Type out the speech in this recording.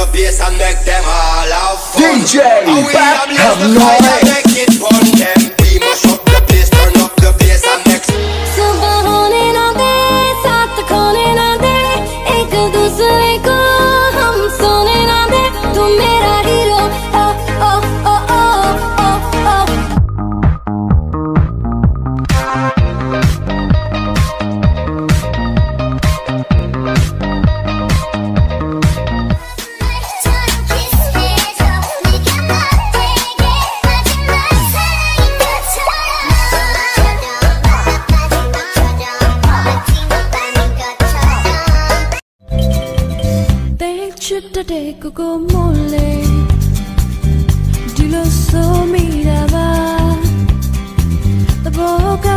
bass and make them all have fun. DJ, and we back have left up the north. fire, make it fun. Them we mash up the place, turn up the bass and make. सुबह होने ना दे, साथ खोने ना दे, एक दूसरे को हम सोने ना दे, तू मेरा हीरो, ओ ओ ओ ओ ओ ओ। Te como le di lo so miraba la boca